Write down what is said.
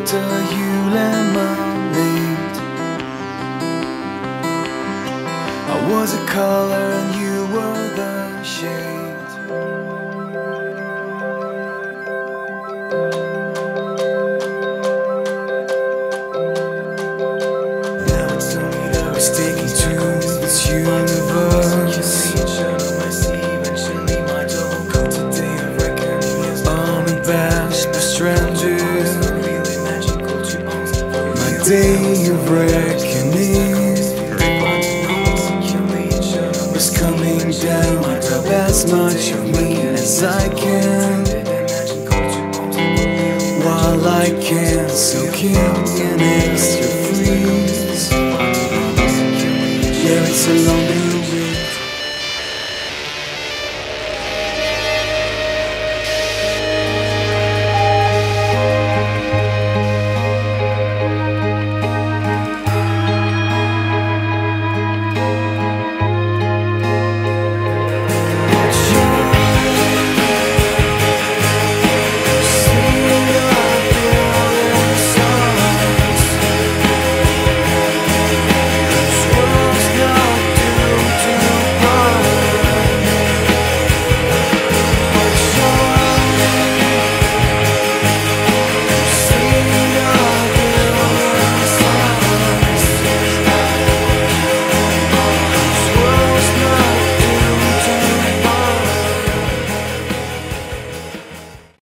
after you lemonade. I was a color and you were the shade. Now it's only that we're sticking to this universe. Unabashed but stranded, my day of reckoning was coming down. Grab as much of me as I can, while I can soak in an extra freeze. Yeah, it's a long day